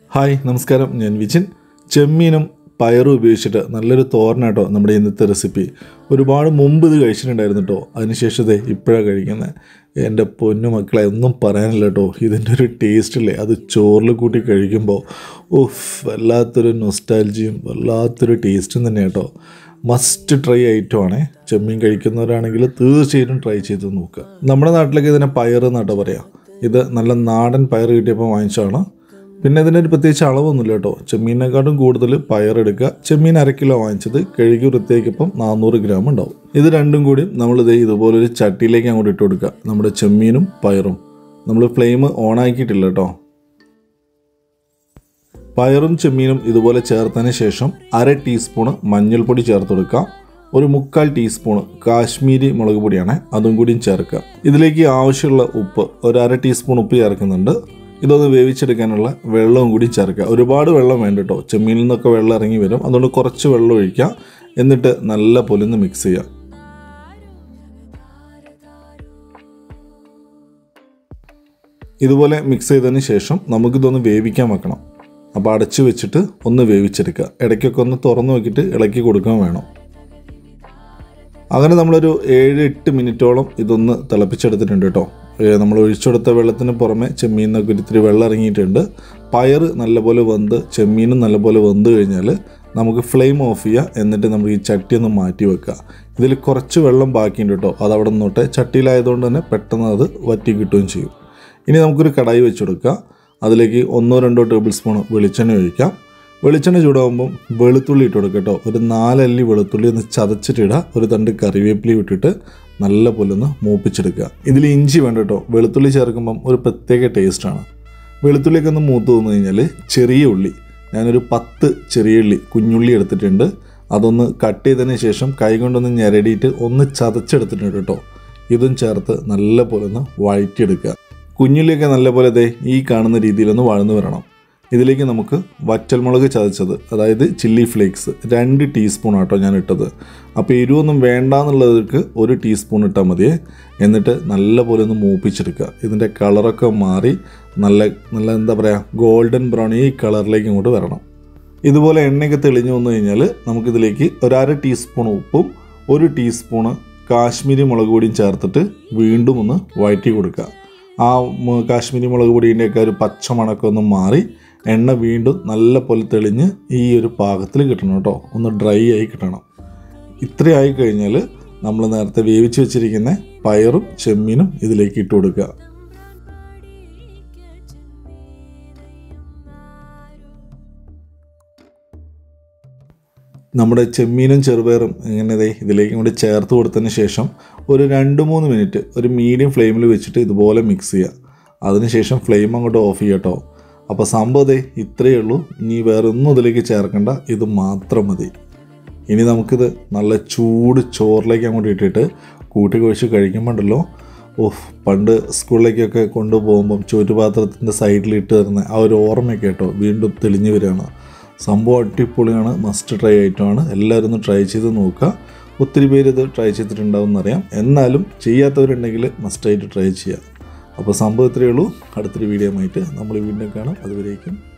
Hi നമസ്കാരം, ഞാൻ വിജിൻ. ചെമ്മീനും പയറും ഉപയോഗിച്ചിട്ട് നല്ലൊരു തോരനാട്ടോ നമ്മുടെ ഇന്നത്തെ റെസിപ്പി. ഒരുപാട് മുമ്പ് ഇത് കഴിച്ചിട്ടുണ്ടായിരുന്നു കേട്ടോ. അതിനുശേഷം ഇപ്പോഴാണ് കഴിക്കുന്നത്. എൻ്റെ പൊന്നു മക്കളെ, ഒന്നും പറയാനില്ല കേട്ടോ. ഇതിൻ്റെ ഒരു ടേസ്റ്റില്ലേ, അത് ചോറിൽ കൂട്ടി കഴിക്കുമ്പോൾ വല്ലാത്തൊരു നൊസ്റ്റാൾജിയും വല്ലാത്തൊരു ടേസ്റ്റും തന്നെ കേട്ടോ. മസ്റ്റ് ട്രൈ ഐറ്റമാണ്. ചെമ്മീൻ കഴിക്കുന്നവരാണെങ്കിൽ തീർച്ചയായിട്ടും ട്രൈ ചെയ്ത് നോക്കുക. നമ്മുടെ നാട്ടിലൊക്കെ ഇതിനെ പയർ എന്നാട്ടോ പറയാം. ഇത് നല്ല നാടൻ പയർ കിട്ടിയപ്പോൾ വാങ്ങിച്ചതാണ്. പിന്നെ ഇതിനൊരു പ്രത്യേകിച്ച് അളവൊന്നുമില്ല കേട്ടോ. ചെമ്മീനെക്കാട്ടും കൂടുതൽ പയറെടുക്കുക. ചെമ്മീൻ 1 കിലോ വാങ്ങിച്ചത്, കഴുകി വൃത്തിയാക്കിയപ്പം 400 ഗ്രാം ഉണ്ടാവും. ഇത് രണ്ടും കൂടി നമ്മളിത് ഇതുപോലൊരു ചട്ടിയിലേക്ക് അങ്ങോട്ട് ഇട്ട് കൊടുക്കുക. നമ്മുടെ ചെമ്മീനും പയറും നമ്മൾ ഫ്ലെയിം ഓണാക്കിയിട്ടില്ല കേട്ടോ. പയറും ചെമ്മീനും ഇതുപോലെ ചേർത്തതിന് ശേഷം 1/2 ടീസ്പൂണ് മഞ്ഞൾപ്പൊടി ചേർത്ത് കൊടുക്കുക. ഒരു 1/4 ടീസ്പൂണ് കാശ്മീരി മുളക് പൊടിയാണ്, അതും കൂടിയും ചേർക്കുക. ഇതിലേക്ക് ആവശ്യമുള്ള ഉപ്പ്, ഒരു 1/2 ടീസ്പൂൺ ഉപ്പ് ചേർക്കുന്നുണ്ട്. ഇതൊന്ന് വേവിച്ചെടുക്കാനുള്ള വെള്ളവും കൂടി ചേർക്കുക. ഒരുപാട് വെള്ളം വേണ്ട കേട്ടോ. ചെമ്മീനിൽ നിന്നൊക്കെ വെള്ളം ഇറങ്ങി വരും. അതുകൊണ്ട് കുറച്ച് വെള്ളം ഒഴിക്കുക. എന്നിട്ട് നല്ല പോലെ ഒന്ന് മിക്സ് ചെയ്യുക. ഇതുപോലെ മിക്സ് ചെയ്തതിന് ശേഷം നമുക്കിതൊന്ന് വേവിക്കാൻ വെക്കണം. അപ്പോൾ അടച്ചു വെച്ചിട്ട് ഒന്ന് വേവിച്ചെടുക്കുക. ഇടയ്ക്കൊക്കെ ഒന്ന് തുറന്നു നോക്കിയിട്ട് ഇളക്കി കൊടുക്കാൻ വേണം. അങ്ങനെ നമ്മളൊരു 7-8 മിനിറ്റോളം ഇതൊന്ന് തിളപ്പിച്ചെടുത്തിട്ടുണ്ട് കേട്ടോ. നമ്മൾ ഒഴിച്ചെടുത്ത വെള്ളത്തിന് പുറമെ ചെമ്മീനൊക്കെ ഇത്തിരി വെള്ളം ഇറങ്ങിയിട്ടുണ്ട്. പയർ നല്ലപോലെ വെന്ത് ചെമ്മീനും നല്ലപോലെ വെന്ത് കഴിഞ്ഞാൽ നമുക്ക് ഫ്ലെയിം ഓഫ് ചെയ്യുക. എന്നിട്ട് നമുക്ക് ഈ ചട്ടി ഒന്ന് മാറ്റി വെക്കുക. ഇതിൽ കുറച്ച് വെള്ളം ബാക്കിയുണ്ട് കേട്ടോ. അതവിടെ നിന്നോട്ടെ. ചട്ടിയിലായതുകൊണ്ട് തന്നെ പെട്ടെന്ന് അത് വറ്റി കിട്ടുകയും ചെയ്യും. ഇനി നമുക്കൊരു കടായി വെച്ച് കൊടുക്കുക. അതിലേക്ക് 1-2 ടേബിൾ സ്പൂൺ വെളിച്ചെണ്ണ ഒഴിക്കാം. വെളിച്ചെണ്ണ ചൂടാകുമ്പം വെളുത്തുള്ളി ഇട്ട് കൊടുക്കുക കേട്ടോ. ഒരു 4 അല്ലി വെളുത്തുള്ളി ഒന്ന് ചതച്ചിട്ടിടുക. ഒരു തണ്ട് കറിവേപ്പില ഇട്ടിട്ട് നല്ല പോലെ ഒന്ന് മൂപ്പിച്ചെടുക്കുക. ഇതിൽ ഇഞ്ചി വേണ്ട കേട്ടോ. വെളുത്തുള്ളി ചേർക്കുമ്പം ഒരു പ്രത്യേക ടേസ്റ്റാണ്. വെളുത്തുള്ളിയൊക്കെ ഒന്ന് മൂത്ത് വന്നു കഴിഞ്ഞാൽ ചെറിയ ഉള്ളി, ഞാനൊരു 10 ചെറിയ ഉള്ളി കുഞ്ഞുള്ളി എടുത്തിട്ടുണ്ട്. അതൊന്ന് കട്ട് ചെയ്തതിന് ശേഷം കൈ കൊണ്ടൊന്ന് ഞെരടിയിട്ട് ഒന്ന് ചതച്ചെടുത്തിട്ടുണ്ട് കേട്ടോ. ഇതും ചേർത്ത് നല്ല പോലെ ഒന്ന് വഴറ്റിയെടുക്കുക. കുഞ്ഞുള്ളിയൊക്കെ നല്ലപോലെ ഈ കാണുന്ന രീതിയിലൊന്ന് വഴന്നു വരണം. ഇതിലേക്ക് നമുക്ക് വറ്റൽമുളക് ചതച്ചത്, അതായത് ചില്ലി ഫ്ലേക്സ് 2 ടീസ്പൂൺ ആട്ടോ ഞാൻ ഇട്ടത്. അപ്പോൾ എരിവൊന്നും വേണ്ടാന്നുള്ളവർക്ക് 1 ടീസ്പൂൺ ഇട്ടാൽ മതിയേ. എന്നിട്ട് നല്ലപോലെ ഒന്ന് മൂപ്പിച്ചെടുക്കുക. ഇതിൻ്റെ കളറൊക്കെ മാറി നല്ല എന്താ പറയുക, ഗോൾഡൻ ബ്രൗൺ ഈ കളറിലേക്ക് ഇങ്ങോട്ട് വരണം. ഇതുപോലെ എണ്ണയൊക്കെ തെളിഞ്ഞു വന്നു കഴിഞ്ഞാൽ നമുക്കിതിലേക്ക് ഒരു 1/2 ടീസ്പൂൺ ഉപ്പും 1 ടീസ്പൂണ് കാശ്മീരി മുളക് പൊടിയും ചേർത്തിട്ട് വീണ്ടും ഒന്ന് വഴറ്റി കൊടുക്കുക. ആ കാശ്മീരി മുളക് പൊടിയുടെയൊക്കെ ഒരു പച്ചമണക്കം ഒന്ന് മാറി എണ്ണ വീണ്ടും നല്ല പോലെ തെളിഞ്ഞ് ഈ ഒരു പാകത്തിൽ കിട്ടണം കേട്ടോ. ഒന്ന് ഡ്രൈ ആയി കിട്ടണം. ഇത്രയായി കഴിഞ്ഞാൽ നമ്മൾ നേരത്തെ വേവിച്ച് വെച്ചിരിക്കുന്ന പയറും ചെമ്മീനും ഇതിലേക്ക് ഇട്ട് കൊടുക്കുക. നമ്മുടെ ചെമ്മീനും ചെറുപയറും ഇങ്ങനെ ഇതിലേക്ക് കൂടി ചേർത്ത് കൊടുത്തതിന് ശേഷം ഒരു 2-3 മിനിറ്റ് ഒരു മീഡിയം ഫ്ലെയിമിൽ വെച്ചിട്ട് ഇതുപോലെ മിക്സ് ചെയ്യുക. അതിനുശേഷം ഫ്ലെയിം അങ്ങോട്ട് ഓഫ് ചെയ്യുക കേട്ടോ. അപ്പോൾ സംഭവം ഇത്രയേ ഉള്ളൂ. ഇനി വേറെ ഒന്നും ഇതിലേക്ക് ചേർക്കണ്ട, ഇത് മാത്രം മതി. ഇനി നമുക്കിത് നല്ല ചൂട് ചോറിലേക്ക് അങ്ങോട്ട് ഇട്ടിട്ട് കൂട്ടി കുഴച്ച് കഴിക്കുമ്പോണ്ടല്ലോ, പണ്ട് സ്കൂളിലേക്കൊക്കെ കൊണ്ടുപോകുമ്പം ചോറ്റുപാത്രത്തിൻ്റെ സൈഡിലിട്ട് തരുന്ന ആ ഒരു ഓർമ്മയൊക്കെ കേട്ടോ വീണ്ടും തെളിഞ്ഞു വരികയാണ്. സംഭവം അടിപൊളിയാണ്. മസ്റ്റ് ട്രൈ ഐറ്റമാണ്. എല്ലാവരും ഒന്ന് ട്രൈ ചെയ്ത് നോക്കുക. ഒത്തിരി പേര് ഇത് ട്രൈ ചെയ്തിട്ടുണ്ടാവും എന്നറിയാം. എന്നാലും ചെയ്യാത്തവരുണ്ടെങ്കിൽ മസ്റ്റായിട്ട് ട്രൈ ചെയ്യുക. അപ്പോൾ സംഭവം ഇത്രയേ ഉള്ളൂ. അടുത്തൊരു വീഡിയോ ആയിട്ട് നമ്മൾ വീണ്ടും കാണാം. അതുവരേക്കും